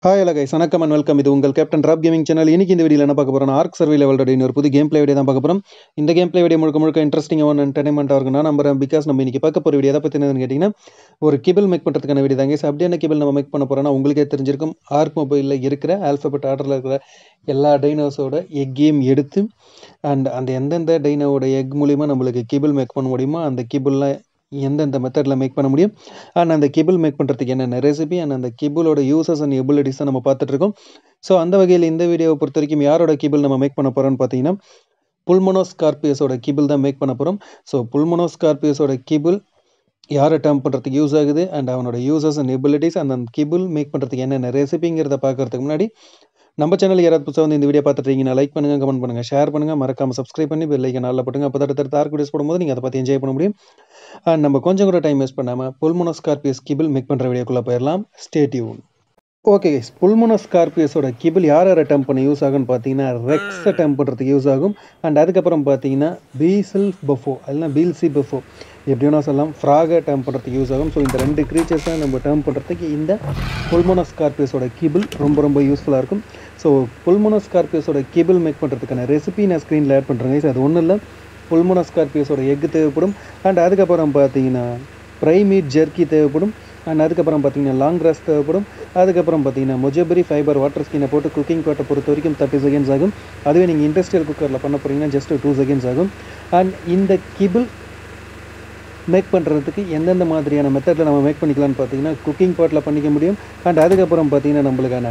Hi hello guys, வணக்கம் and welcome. இது உங்கள் கேப்டன் ராப் கேமிங் சேனல். இன்னைக்கு இந்த வீடியோவில் என்ன பார்க்க போறோம்னா ஆர்க் சர்வைவல் ஒரு புது கேம் பிளே வீடியோ தான் பார்க்க போறோம். இந்த கேம் பிளே வீடியோ முழுக்க இன்ட்ரெஸ்டிங்கான என்டர்டைன்மெண்ட்டாக இருக்கும்னா நம்புறேன். பிகாஸ் நம்ம இன்னைக்கு பார்க்க போகிற வீடியோ எதை பற்றினதுன்னு கேட்டிங்கன்னா ஒரு கிபிள் மேக் பண்ணுறதுக்கான வீடியோ தாங்க. அப்படியே கிபிள் நம்ம மேக் பண்ண போகிறோம்னா உங்களுக்கே தெரிஞ்சிருக்கும். ஆர்க் மொபைலில் இருக்கிற ஆல்ஃபபெட் ஆர்டரில் இருக்கிற எல்லா டைனோஸோட எக்கையும் எடுத்து அண்ட் அந்த எந்தெந்த டைனோட எக் மூலிமா நம்மளுக்கு கிபிள் மேக் பண்ண முடியுமோ அந்த கிபிள்லாம் எந்தெந்த மெத்தடில் மேக் பண்ண முடியும் அண்ட் அந்த கிபிள் மேக் பண்ணுறதுக்கு என்னென்ன ரெசிபி அண்ட் அந்த கிபிளோட யூசஸ் அண்ட் எபிலிட்டிஸ் தான் நம்ம பார்த்துட்ருக்கோம். ஸோ அந்த வகையில் இந்த வீடியோவை பொறுத்த வரைக்கும் யாரோட கிபிள் நம்ம மேக் பண்ண போகிறோம்னு பார்த்தீங்கன்னா புல்மோனோஸ்கார்பியஸோட கிபிள் தான் மேக் பண்ண போகிறோம். ஸோ புல்மோனோஸ்கார்பியஸோட கிபிள் யாரை டேர்ம் பண்ணுறதுக்கு யூஸ் ஆகுது அண்ட் அவனோட யூசஸ் அண்ட் எபிலிட்டிஸ் அந்த கிபிள் மேக் பண்ணுறதுக்கு என்னென்ன ரெசிபிங்கிறத பார்க்கறதுக்கு முன்னாடி நம்ம சேனல் யாராவது புதுசாக வந்து இந்த வீடியோ பார்த்துட்டீங்கன்னா லைக் பண்ணுங்கள், கமெண்ட் பண்ணுங்கள், ஷேர் பண்ணுங்கள், மறக்காமல் சப்ஸ்கிரைப் பண்ணி பெல் ஐக்கன் ஆல்ல போட்டுங்க. அப்போ அடுத்த ஆர்க் வீடியோஸ் போடும்போது நீங்கள் அதை பார்த்து என்ஜாய் பண்ண முடியும். அண்ட் நம்ம கொஞ்சம் கூட டைம் வேஸ்ட் பண்ணாமல் புல்மோனோஸ்கார்பியஸ் கிபிள் மேக் பண்ணுற வீடியோக்குள்ளே போயிடலாம். Stay tune. ஓகே கைஸ், புல்மோனோஸ்கார்பியஸோட கிபிள் யாரை டேர்ம் பண்ண யூஸ் ஆகும்னு பார்த்தீங்கன்னா ரெக்ஸை டேர்ம் பண்ணுறதுக்கு யூஸ் ஆகும். அண்ட் அதுக்கப்புறம் பார்த்தீங்கன்னா பீசல் பஃபோ இல்லைனா பீல்சி பஃபோ எப்படி வேணால் சொல்லலாம், ஃப்ராகை டேர்ம் பண்ணுறதுக்கு யூஸ் ஆகும். ஸோ இந்த ரெண்டு க்ரீச்சர்ஸை நம்ம டேர்ம் பண்ணுறதுக்கு இந்த புல்மோனோஸ்கார்பியஸோட கிபிள் ரொம்ப யூஸ்ஃபுல்லாக இருக்கும். ஸோ புல்மோனோஸ்கார்பியஸோட கிபிள் மேக் பண்ணுறதுக்கான ரெசிபி நான் ஸ்க்ரீனில் ஆட் பண்ணுறேன் கைஸ். அது ஒன்றும் இல்லை, புல்மோனோஸ்கார்பியஸோட எக் தேவைப்படும். அண்ட் அதுக்கப்புறம் பார்த்தீங்கன்னா ப்ரைமீட் ஜெர்க்கி தேவைப்படும். அண்ட் அதுக்கப்புறம் பார்த்தீங்கன்னா லாங்ராஸ் தேவைப்படும். அதுக்கப்புறம் பார்த்தீங்கன்னா மெஜோபெரி ஃபைபர் வாட்டர் ஸ்கினை போட்டு குக்கிங் பாட்டை பொறுத்த வரைக்கும் 30 செகண்ட்ஸ் ஆகும். அதுவே நீங்கள் இண்டஸ்ட்ரியல் குக்கரில் பண்ண போகிறீங்கன்னா ஜஸ்ட் 2 செகண்ட்ஸ் ஆகும். அண்ட் இந்த கிபிள் மேக் பண்ணுறதுக்கு எந்தெந்த மாதிரியான மெத்தடில் நம்ம மேக் பண்ணிக்கலாம்னு பார்த்தீங்கன்னா குக்கிங் பாட்டில் பண்ணிக்க முடியும். அண்ட் அதுக்கப்புறம் பார்த்தீங்கன்னா நம்மளுக்கான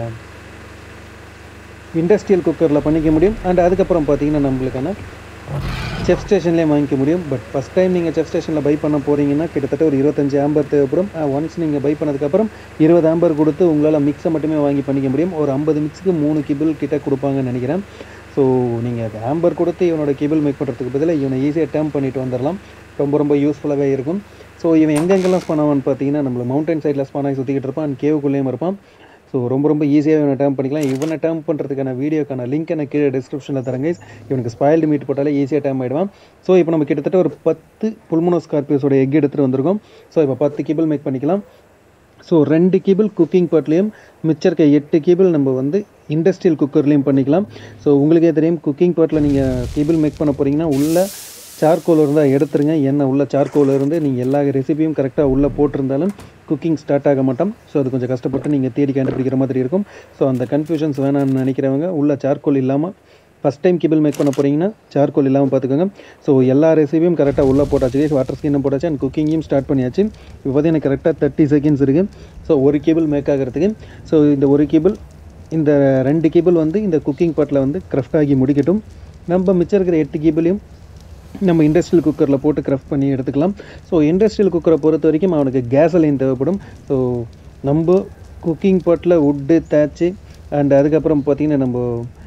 இண்டஸ்ட்ரியல் குக்கரில் பண்ணிக்க முடியும். அண்ட் அதுக்கப்புறம் பார்த்தீங்கன்னா நம்மளுக்கான செஃப் ஸ்டேஷன்லேயே வாங்கிக்க முடியும். பட் ஃபஸ்ட் டைம் நீங்கள் செஃப் ஸ்டேஷனில் பை பண்ண போகிறீங்கன்னா கிட்டத்தட்ட ஒரு 25 ஆம்பர் தேவைப்படும். ஒன்ஸ் நீங்கள் பை பண்ணதுக்கப்புறம் 20 ஆம்பர் கொடுத்து உங்களால் மிக்ஸை மட்டுமே வாங்கி பண்ணிக்க முடியும். ஒரு 50 மிக்ஸுக்கு 3 கிபிள் கிட்ட கொடுப்பாங்கன்னு நினைக்கிறேன். ஸோ நீங்கள் ஆம்பர் கொடுத்து இவனோட கிபிள் மேக் பண்ணுறதுக்கு பதிலாக இவனை ஈஸியாக டேர்ம் பண்ணிட்டு வந்துடலாம். ரொம்ப யூஸ்ஃபுல்லாகவே இருக்கும். ஸோ இவன் எங்கெங்கெல்லாம் ஸ்பான் ஆவான்னு பார்த்தீங்கன்னா நம்மள மவுண்டன் சைடில் ஸ்பான் ஆகி சுற்றிக்கிட்டு இருப்பான், அண்ட் கேவுக்குள்ளேயும் இருப்பான். ஸோ ரொம்ப ஈஸியாக இவனை டேர்ம் பண்ணிக்கலாம். இவனை டேர்ம் பண்ணுறதுக்கான வீடியோக்கான லிங்க் எனக்கு கீழே டிஸ்கிரிப்ஷனில் தரங்க. இவனுக்கு ஸ்பாயில்டு மீட் போட்டாலே ஈஸியாக டேர்ம் ஆகிடுவான். ஸோ இப்போ நம்ம கிட்டத்தட்ட ஒரு 10 புல்மோனோஸ்கார்பியஸோட எக் எடுத்துகிட்டு வந்திருக்கோம். ஸோ இப்போ 10 கிபிள் மேக் பண்ணிக்கலாம். ஸோ 2 கிபிள் குக்கிங் பாட்லேயும் மிச்சம் இருக்க 8 கிபிள் நம்ம வந்து இண்டஸ்ட்ரியல் குக்கர்லேயும் பண்ணிக்கலாம். ஸோ உங்களுக்கே தெரியும், குக்கிங் பாட்டில் நீங்கள் கிபிள் மேக் பண்ண போகிறீங்கன்னா உள்ள சார்கோல் இருந்தால் எடுத்துருங்க. ஏன்னா உள்ள சார்கோல் இருந்து நீங்கள் எல்லா ரெசிபியும் கரெக்டாக உள்ளே போட்டிருந்தாலும் குக்கிங் ஸ்டார்ட் ஆக மாட்டோம். ஸோ அது கொஞ்சம் கஷ்டப்பட்டு நீங்கள் தேடி கண்டுபிடிக்கிற மாதிரி இருக்கும். ஸோ அந்த கன்ஃபியூஷன்ஸ் வேணான்னு நினைக்கிறவங்க உள்ள சார்கோல் இல்லாமல் ஃபஸ்ட் டைம் கிபிள் மேக் பண்ண போகிறீங்கன்னா சார்கோல் இல்லாமல் பார்த்துக்கோங்க. ஸோ எல்லா ரெசிபியும் கரெக்டாக உள்ளே போட்டாச்சு, வாட்டர் ஸ்கின்னும் போட்டாச்சு, அண்ட் குக்கிங்கையும் ஸ்டார்ட் பண்ணியாச்சு. இப்போ பார்த்தீங்கன்னா கரெக்டாக 30 செகண்ட்ஸ் இருக்குது. ஸோ ஒரு கிபிள் மேக் ஆகிறதுக்கு. ஸோ இந்த ஒரு கிபிள் இந்த 2 கிபிள் வந்து இந்த குக்கிங் பாட்டில் வந்து கிராஃப்ட் ஆகி முடிக்கட்டும். நம்ம மிச்சம் இருக்கிற 8 கிபிளையும் நம்ம இண்டஸ்ட்ரியல் குக்கரில் போட்டு கிராஃப்ட் பண்ணி எடுத்துக்கலாம். ஸோ இண்டஸ்ட்ரியல் குக்கரை பொறுத்த வரைக்கும் அவனுக்கு கேசலைன் தேவைப்படும். ஸோ நம்ம குக்கிங் பாட்டில் உட்டு தேய்ச்சி அண்ட் அதுக்கப்புறம் பார்த்திங்கன்னா நம்ம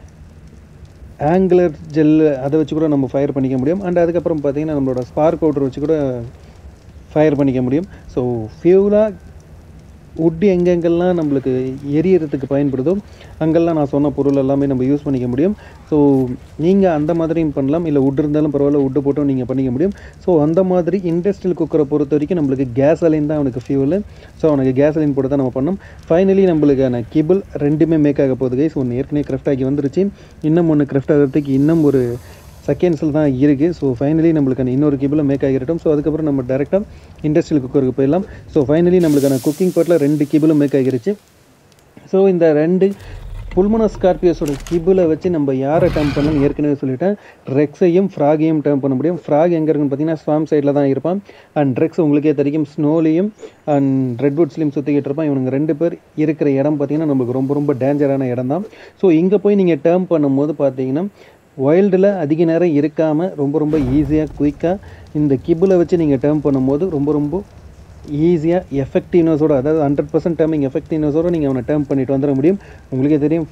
ஆங்குலர் ஜெல்லு அதை வச்சு கூட நம்ம ஃபயர் பண்ணிக்க முடியும். அண்ட் அதுக்கப்புறம் பார்த்திங்கன்னா நம்மளோட ஸ்பார்க் பவுடர் வச்சு கூட ஃபயர் பண்ணிக்க முடியும். ஸோ ஃபியூலாக உட்டு எங்கெங்கெல்லாம் நம்மளுக்கு எரியறதுக்கு பயன்படுதோ அங்கெல்லாம் நான் சொன்ன பொருள் எல்லாமே நம்ம யூஸ் பண்ணிக்க முடியும். ஸோ நீங்கள் அந்த மாதிரியும் பண்ணலாம், இல்லை உட் இருந்தாலும் பரவாயில்ல உட்டு போட்டும் நீங்கள் பண்ணிக்க முடியும். ஸோ அந்த மாதிரி இண்டஸ்ட்ரியல் குக்கரை பொறுத்த வரைக்கும் நம்மளுக்கு கேசலைன் தான் அவனுக்கு ஃபியூல். ஸோ அவனுக்கு கேசலைன் போட்டு தான் நம்ம பண்ணோம். ஃபைனலி நம்மளுக்கான கிபிள் 2மே மேக் ஆக போகுது கைஸ். ஒன்று ஏற்கனவே கிராஃப்ட் ஆகி வந்துருச்சு, இன்னும் ஒன்று கிராஃப்ட் ஆகிறதுக்கு இன்னும் ஒரு செகண்ட்ஸில் தான் இருக்குது. ஸோ ஃபைனலி நம்மளுக்கான இன்னொரு கிபிளை மேக் ஆகிட்டோம். ஸோ அதுக்கப்புறம் நம்ம டேரெக்டாக இண்டஸ்ட்ரியல் குக்கருக்கு போயிடலாம். ஸோ ஃபைனலி நம்மளுக்கான குக்கிங் பாட்டில் 2 கிபிளும் மேக் ஆகிருச்சு. ஸோ இந்த 2 புல்மோனோஸ்கார்பியஸோட கிபிளை வச்சு நம்ம யாரை டேர்ம் பண்ணணும்னு ஏற்கனவே சொல்லிட்டேன். ரெக்ஸையும் ஃப்ராகையும் டேர்ம் பண்ண முடியும். ஃப்ராக் எங்கே இருக்குன்னு பார்த்தீங்கன்னா ஸ்வாம் சைடில் தான் இருப்பான். அண்ட் ரெக்ஸ் உங்களுக்கே தெரியும் ஸ்னோலையும் அண்ட் ரெட்வுட்ஸ்லையும் சுற்றிக்கிட்டு இருப்பான். இவனுங்க 2 பேர் இருக்கிற இடம் பார்த்திங்கன்னா நம்மளுக்கு ரொம்ப டேஞ்சரான இடம் தான். ஸோ இங்கே போய் நீங்கள் டேர்ம் பண்ணும்போது பார்த்தீங்கன்னா வைல்டில் அதிக நேரம் இருக்காமல் ரொம்ப ஈஸியாக குயிக்காக இந்த கிபிளை வச்சு நீங்கள் டேர்ம் பண்ணும்போது ரொம்ப ஈஸியாக எஃபெக்டிவ்னஸோட, அதாவது 100% டேர்மிங் எஃபெக்டிவ்னஸோடு நீங்கள் அவனை டேர்ம் பண்ணிட்டு வந்துட முடியும். உங்களுக்கே தெரியும்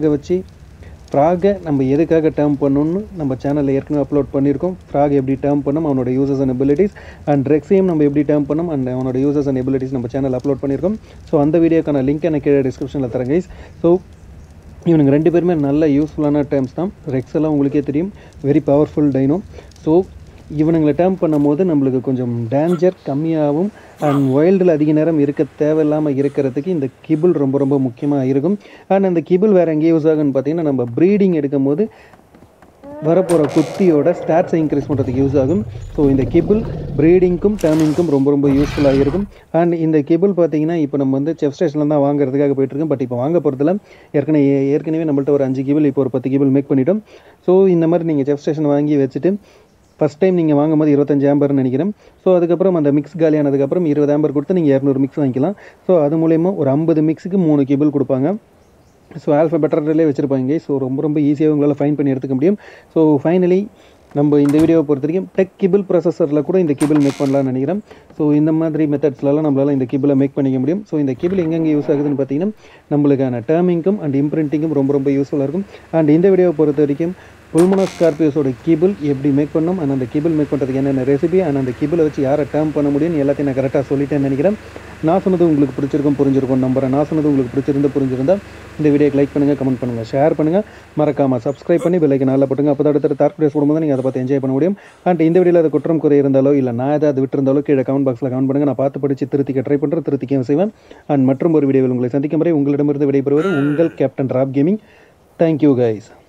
ஃப்ராகை நம்ம எதுக்காக டேர்ம் பண்ணணும்னு நம்ம சேனலில் ஏற்கனவே அப்லோட் பண்ணியிருக்கோம். ஃப்ராக் எப்படி டேர்ம் பண்ணணும், அவனோட யூசஸ் அண்ட் எபிலிட்டிஸ், அண்ட் ரெக்ஸையும் நம்ம எப்படி டேர்ம் பண்ணணும் அண்ட் அவனோட யூசஸ் அண்ட் எபிலிட்டிஸ் நம்ம சேனல் அப்லோட் பண்ணியிருக்கோம். ஸோ அந்த வீடியோக்கான லிங்க் எனக்கு கீழே டிஸ்கிரிப்ஷனில் தரேன் கைஸ். ஸோ இவனுங்க 2 பேருமே நல்ல யூஸ்ஃபுல்லான டேர்ம்ஸ் தான். ரெக்ஸ் எல்லாம் உங்களுக்கே தெரியும் வெரி பவர்ஃபுல் டைனோ. ஸோ இவனுங்களை டேர்ம் பண்ணும்போது நம்மளுக்கு கொஞ்சம் டேஞ்சர் கம்மியாகவும் அண்ட் வைல்டில் அதிக நேரம் இருக்க தேவையில்லாமல் இருக்கிறதுக்கு இந்த கிபிள் ரொம்ப ரொம்ப முக்கியமாக இருக்கும். அண்ட் அந்த கிபிள் வேறு எங்கே யூஸ் ஆகுன்னு பார்த்தீங்கன்னா நம்ம ப்ரீடிங் எடுக்கும்போது வரப்போகிற குட்டியோட ஸ்டாட்ஸை இன்க்ரீஸ் பண்ணுறதுக்கு யூஸ் ஆகும். ஸோ இந்த கிபிள் ப்ரீடிங்க்கும் டேர்மிங்க்கும் ரொம்ப ரொம்ப யூஸ்ஃபுல்லாக இருக்கும். அண்ட் இந்த கிபிள் பார்த்தீங்கன்னா இப்போ நம்ம வந்து செஃப் ஸ்டேஷனில் தான் வாங்குறதுக்காக போயிட்டுருக்கோம். பட் இப்போ வாங்க போகிறதுல ஏற்கனவே நம்மள்ட்ட ஒரு 5 கிபிள் இப்போ ஒரு 10 கிபிள் மேக் பண்ணிட்டோம். ஸோ இந்த மாதிரி நீங்கள் செஃப் ஸ்டேஷன் வாங்கி வச்சுட்டு ஃபஸ்ட் டைம் நீங்கள் வாங்கும்போது 25 ஆம்பர்னு நினைக்கிறேன். ஸோ அதுக்கப்புறம் அந்த மிக்ஸ் காலியானதுக்கப்புறம் 20 ஆம்பர் கொடுத்து நீங்கள் 200 மிக்ஸ் வாங்கிக்கலாம். ஸோ அது மூலயமா ஒரு 50 மிக்ஸுக்கு 3 கிபிள் கொடுப்பாங்க. ஸோ ஆல்ஃபபெட்டர்லேயே வச்சுருப்பாங்க. ஸோ ரொம்ப ரொம்ப ஈஸியாக உங்களால் ஃபைன் பண்ணி எடுத்துக்க முடியும். ஸோ ஃபைனலி நம்ம இந்த வீடியோவை பொறுத்த வரைக்கும் டெக் கிபிள் ப்ராசஸரில் கூட இந்த கிபிள் மேக் பண்ணலாம்னு நினைக்கிறேன். ஸோ இந்த மாதிரி மெத்தட்ஸ்லாம் நம்மளால் இந்த கிபிளை மேக் பண்ணிக்க முடியும். ஸோ இந்த கிபிள் எங்கெங்கே யூஸ் ஆகுதுன்னு பார்த்தீங்கன்னா நம்மளுக்கான டேர்மிங்கும் அண்ட் இம்ப்ரிண்டிங்கும் ரொம்ப ரொம்ப யூஸ்ஃபுல்லாக இருக்கும். அண்ட் இந்த வீடியோவை பொறுத்த வரைக்கும் புல்மோனோஸ்கார்பியஸோட கிபிள் எப்படி மேக் பண்ணணும் அண்ட் அந்த கிபிள் மேக் பண்ணுறதுக்கு என்னென்ன ரெசிபி அண்ட் அந்த கிபிளை வச்சு யாரை டேர்ம் பண்ண முடியும்னு எல்லாத்தையும் நான் கரெக்டாக சொல்லிட்டேன்னு நினைக்கிறேன். நான் சொன்னது உங்களுக்கு பிடிச்சிருக்கும் புரிஞ்சிருக்கும் நம்புறேன். நான் சொன்னது உங்களுக்கு புரிஞ்சிருந்தா இந்த வீடியோக்கு லைக் பண்ணுங்கள், கமெண்ட் பண்ணுங்கள், ஷேர் பண்ணுங்கள், மறக்காமல் சப்ஸ்கிரைப் பண்ணி பெல்லைக்கு நல்லா போட்டுங்க. அப்போ தான் அடுத்த டார்க் டேஸ் போடும்போது நீங்கள் அதை பார்த்து என்ஜாய் பண்ண முடியும். அண்ட் இந்த வீடியோவில் அது குற்றம் குறை இருந்தாலோ இல்லை நான் ஏதாவது விட்டுருந்தாலோ கீழே கமெண்ட் பாக்ஸில் கமெண்ட் பண்ணுங்கள். நான் பார்த்து படித்து திருத்திக்க ட்ரை பண்ணுறேன், திருத்திக்க செய்வேன். அண்ட் மற்றும் ஒரு வீடியோவில் உங்களை சந்திக்கும் வரை உங்களிடமிருந்து விடைபெறுவது உங்கள் captain rap gaming. Thank you guys.